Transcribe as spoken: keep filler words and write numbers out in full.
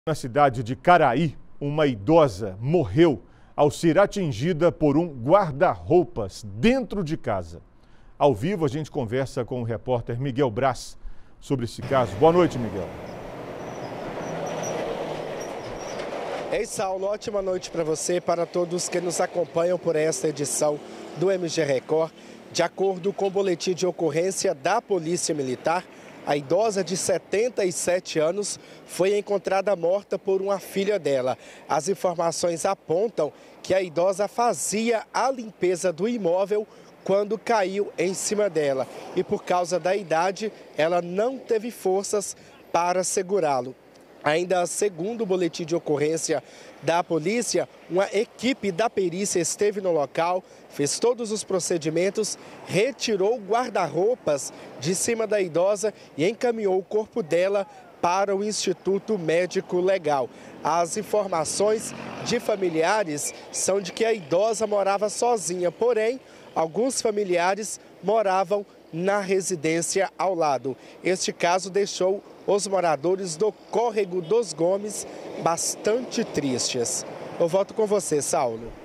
Na cidade de Caraí, uma idosa morreu ao ser atingida por um guarda-roupas dentro de casa. Ao vivo, a gente conversa com o repórter Miguel Braz sobre esse caso. Boa noite, Miguel. Ei, Saulo, ótima noite para você e para todos que nos acompanham por esta edição do M G Record. De acordo com o boletim de ocorrência da Polícia Militar, a idosa de setenta e sete anos foi encontrada morta por uma filha dela. As informações apontam que a idosa fazia a limpeza do imóvel quando caiu em cima dela. E por causa da idade, ela não teve forças para segurá-lo. Ainda segundo o boletim de ocorrência da polícia, uma equipe da perícia esteve no local, fez todos os procedimentos, retirou o guarda-roupas de cima da idosa e encaminhou o corpo dela para o Instituto Médico Legal. As informações de familiares são de que a idosa morava sozinha, porém, alguns familiares moravam na residência ao lado. Este caso deixou os moradores do Córrego dos Gomes bastante tristes. Eu volto com você, Saulo.